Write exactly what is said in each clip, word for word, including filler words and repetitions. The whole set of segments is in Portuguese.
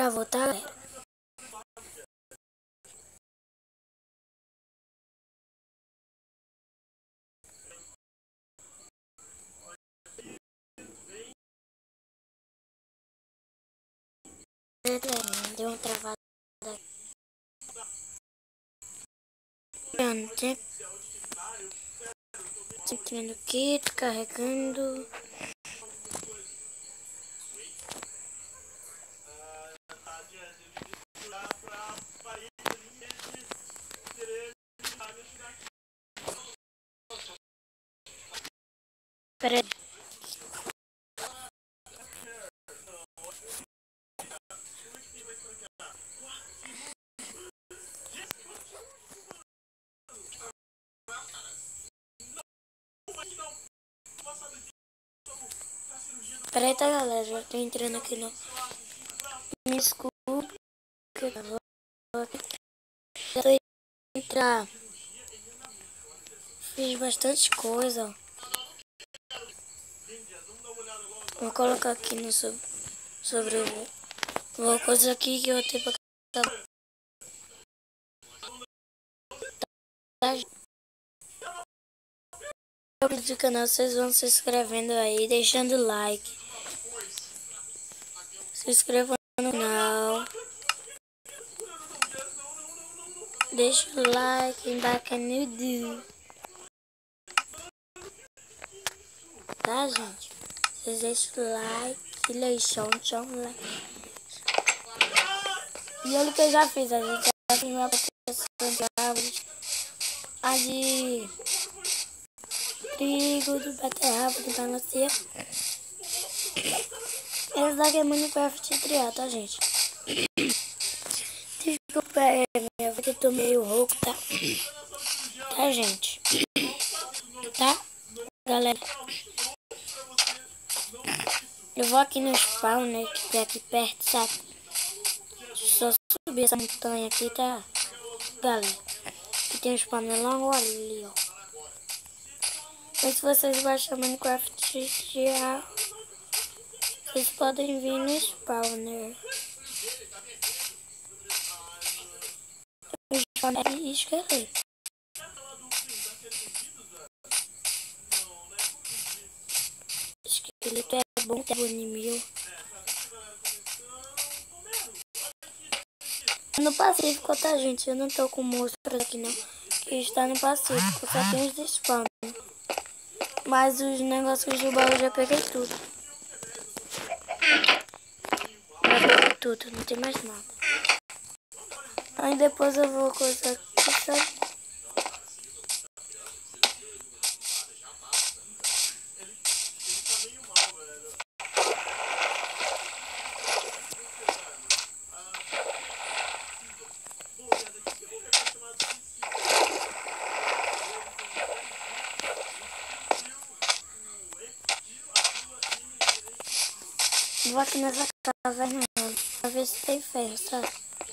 Gravou, tá, galera? Deu uma travada aqui. Entrando aqui, tô carregando. Pera aí. Pera aí, tá, galera? Já tô entrando aqui no... Me desculpe. Já tô entrar. Fiz bastante coisa. Vou colocar aqui no sobre, sobre o... Uma coisa aqui que eu tenho pra... O vídeo do canal, vocês vão se inscrevendo aí, deixando like. Se inscreva no canal. Deixa o like embaixo no do. Tá, gente? Vocês deixam o like, leixão, tchau, like. E olha o que eu já fiz, a gente já fez uma proteção de árvores. A de trigo, de beterraba, de melancia. Essa daqui é Minecraft trial, tá, gente? Desculpa, é minha vida, eu tô meio rouco, tá? Tá, gente? Tá? Galera, eu vou aqui no spawn, né, que é aqui perto, sabe? Só subir essa montanha aqui, tá? Galera, que tem um spawn logo ali, ó. Mas se vocês baixam Minecraft já, vocês podem vir no spawner. O spawner é esqueleto. Esqueleto é bom, é bonimil. No Pacífico, tá, gente? Eu não tô com monstros aqui, não. Que está no Pacífico, só tem os de spawn. Mas os negócios de baú eu já peguei tudo. Já peguei tudo, não tem mais nada. Aí depois eu vou coisar aqui, sabe? Vou aqui nessa caverna pra ver se tem ferro, sabe?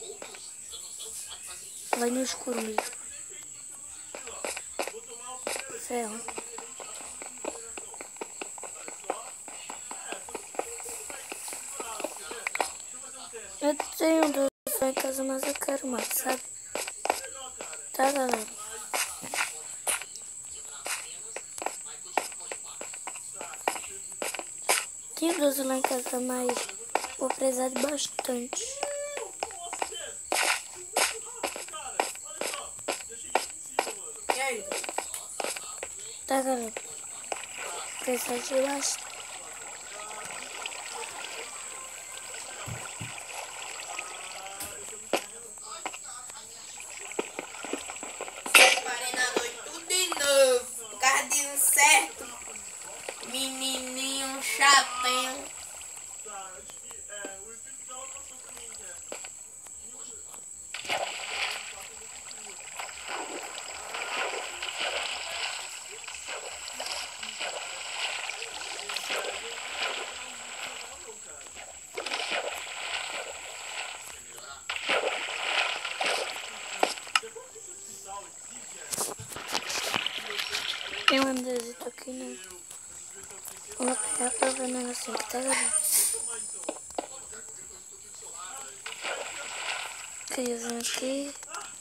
Vai no escuro mesmo. Ferro. Eu tenho dois em casa, mas eu quero mais, sabe? Tá, galera? Tenho dois lá em casa, mas vou precisar de bastante. Tá, galera? Precisa de bastante. Separei na noite tudo de novo. Por causa de um certo menininho chatinho. Tem um andezito aqui, né? Vou pegar pra ver o negocinho aqui, tá, galera? criazinho aqui.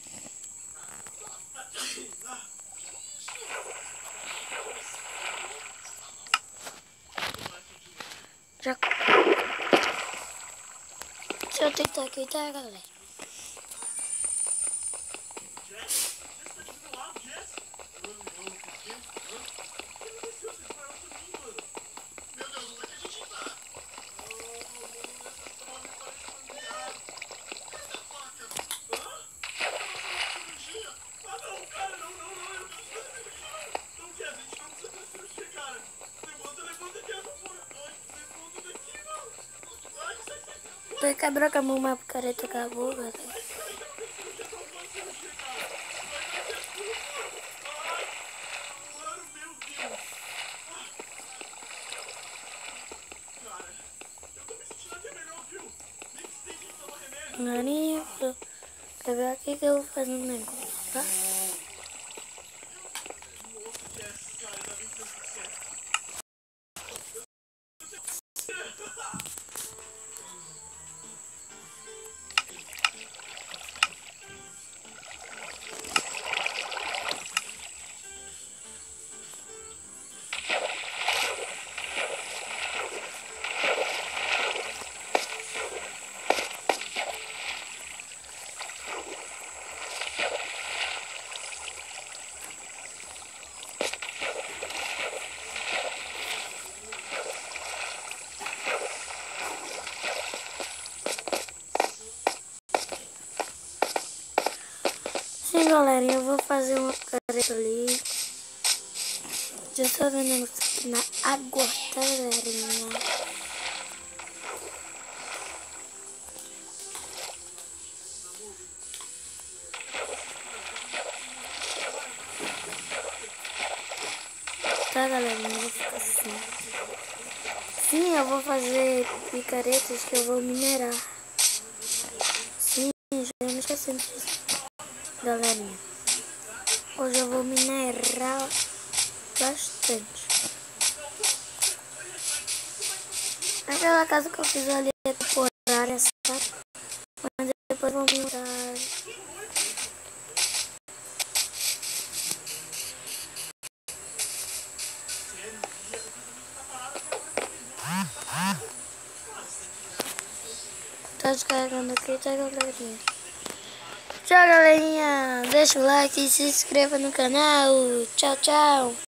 Já... Deixa eu tentar aqui, tá, galera? Tô quebrou com a mão, mas a picareta acabou, galera. Galinha, quer ver aqui que eu vou fazer um negócio, tá? Sim, galerinha, eu vou fazer uma careta ali. Já estou vendo aqui na água, tá, galerinha? Tá, galerinha, eu vou ficar assim. Sim, eu vou fazer picaretas que eu vou minerar. Sim, já me esquecendo disso, galerinha. Hoje eu vou minerar bastante. Aquela casa que eu fiz ali é temporária, sabe? Mas depois vou minerar. Tá descarregando aqui, tá, galerinha? Tchau, galerinha. Deixa o like e se inscreva no canal. Tchau, tchau.